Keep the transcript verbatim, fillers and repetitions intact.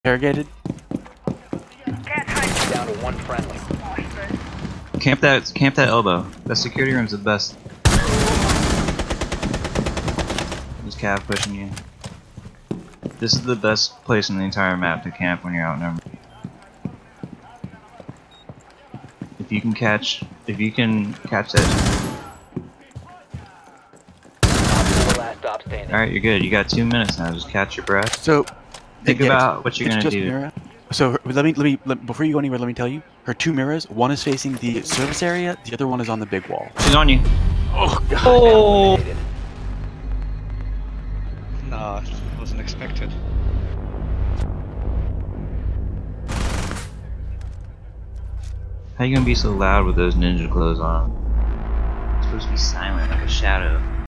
Interrogated. Down to one friendly. Camp that, camp that elbow. That security room's the best. Just cav pushing you. This is the best place in the entire map to camp when you're outnumbered. If you can catch, if you can catch that. Alright, you're good. You got two minutes now. Just catch your breath. So, think yeah, about what you're it's gonna just do. Mira. So her, let me let me let, before you go anywhere, let me tell you. Her two mirrors. One is facing the service area. The other one is on the big wall. She's on you. Oh God. Oh. No, it wasn't expected. How you gonna be so loud with those ninja clothes on? It's supposed to be silent, like a shadow.